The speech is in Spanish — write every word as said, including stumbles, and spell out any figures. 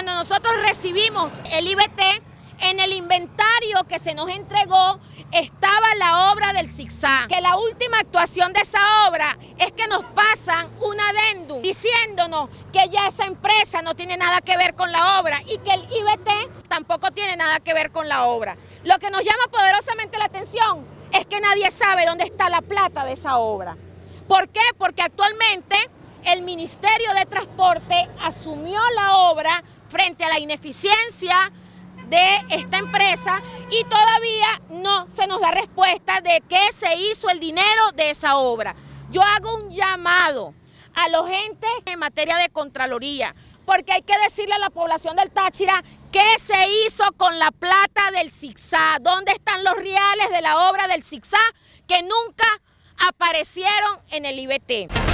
cuando nosotros recibimos el I B T, en el inventario que se nos entregó estaba la obra del zigzag, que la última actuación de esa obra es que nos pasan un adendum diciéndonos que ya esa empresa no tiene nada que ver con la obra y que el I B T tampoco tiene nada que ver con la obra. Lo que nos llama poderosamente la atención es que nadie sabe dónde está la plata de esa obra. ¿Por qué? Porque actualmente el Ministerio de Transporte asumió la obra frente a la ineficiencia de esta empresa y todavía no se nos da respuesta de qué se hizo el dinero de esa obra. Yo hago un llamado a los entes en materia de Contraloría, porque hay que decirle a la población del Táchira qué se hizo con la plata del zigzag, dónde están los reales de la obra del zigzag que nunca aparecieron en el I B T.